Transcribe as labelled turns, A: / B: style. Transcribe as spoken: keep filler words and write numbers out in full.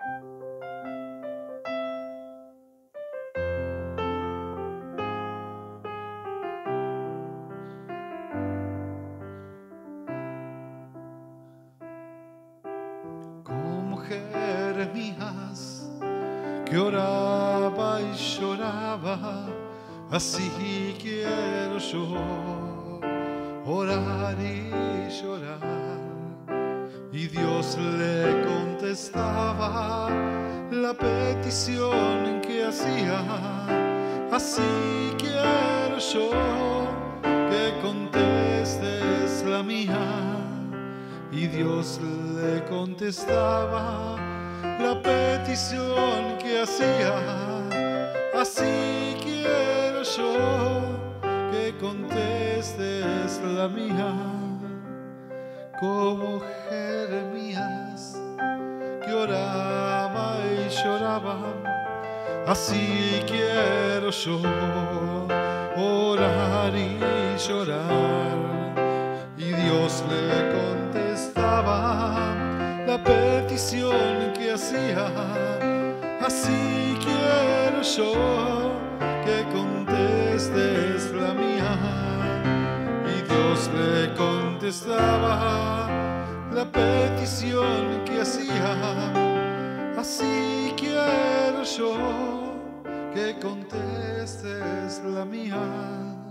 A: Como Jeremías, que oraba y lloraba, así quiero yo orar y llorar. Y Dios le contestaba la petición que hacía. Así quiero yo que contestes la mía. Y Dios le contestaba la petición que hacía. Así quiero yo que contestes la mía. Como Jeremías, que oraba y lloraba, así quiero yo orar y llorar. Y Dios le contestaba la petición que hacía. Así quiero yo que contestes la mía. Y Dios le contestaba la petición que hacía. Así quiero yo que contestes la mía.